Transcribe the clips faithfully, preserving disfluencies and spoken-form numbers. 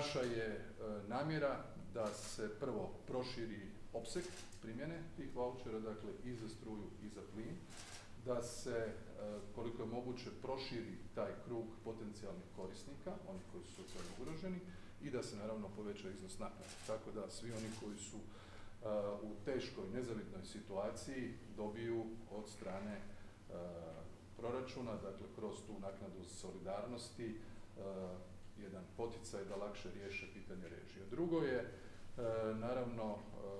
Naša je namjera da se prvo proširi opseg primjene tih vaučera, dakle i za struju i za plin, da se koliko je moguće proširi taj krug potencijalnih korisnika, onih koji su socijalno ugroženi, i da se naravno poveća iznos naknade. Tako da svi oni koji su u teškoj, nezavidnoj situaciji dobiju od strane proračuna, dakle kroz tu naknadu solidarnosti, jedan poticaj da lakše riješe pitanje režija. Drugo je naravno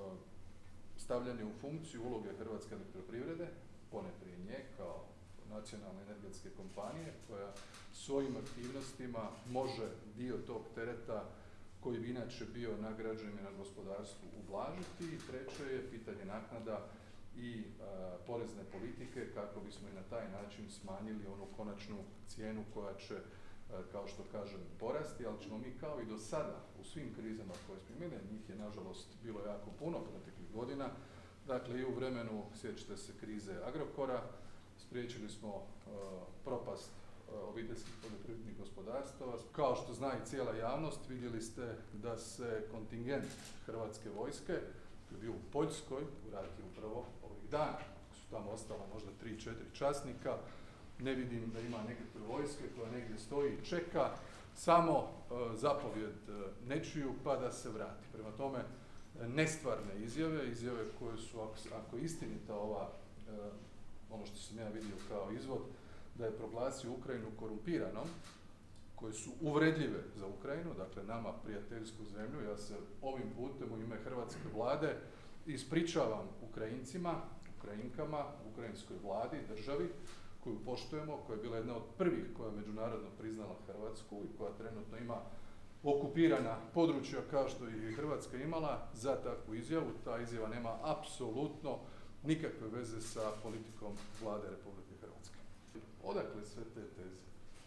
stavljanje u funkciju uloge Hrvatske elektroprivrede, ponajprije nje kao nacionalne energetske kompanije koja svojim aktivnostima može dio tog tereta koji bi inače bio na građanima i na gospodarstvu ublažiti. I treće je pitanje naknada i a, porezne politike kako bismo i na taj način smanjili onu konačnu cijenu koja će, a, kao što kažem, porasti, ali ćemo mi kao i do sada u svim krizama koje smo imali, njih je nažalost bilo jako puno proteklih godina, dakle i u vremenu, sjećate se, krize Agrokora, spriječili smo uh, propast uh, obiteljskih poljoprivrednih gospodarstava. Kao što zna i cijela javnost, vidjeli ste da se kontingent Hrvatske vojske, koji je bio u Poljskoj, vratio upravo ovih dana. Su tamo ostala možda tri četiri časnika, ne vidim da ima nekakve vojske koja negdje stoji i čeka, samo uh, zapovjed uh, nečiju pa da se vrati. Prema tome, nestvarne izjave, izjave koje su, ako, ako je istinita ova, uh, ono što sam ja vidio kao izvod, da je proglasio Ukrajinu korumpiranom, koje su uvredljive za Ukrajinu, dakle nama prijateljsku zemlju. Ja se ovim putem u ime Hrvatske vlade ispričavam Ukrajincima, Ukrajinkama, ukrajinskoj vladi, državi, koju poštujemo, koja je bila jedna od prvih koja je međunarodno priznala Hrvatsku i koja trenutno ima okupirana područja kao što je i Hrvatska imala, za takvu izjavu. Ta izjava nema apsolutno nikakve veze sa politikom Vlade Republike Hrvatske. Odakle sve te teze?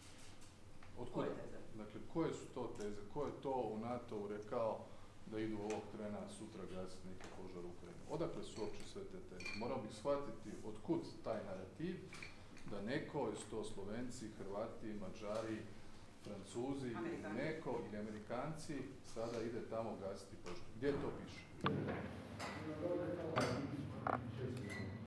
Od kuda? Dakle, koje su to teze? Ko je to u NATO-u rekao da idu ovog trena sutra gasiti neki požar u Ukrajini? Odakle su uopće sve te teze? Morao bih shvatiti od kud taj narativ da neko, jesu to Slovenci, Hrvati, Mađari, Francuzi, ili neko, ili Amerikanci, sada ide tamo gasiti požar. Gdje to piše?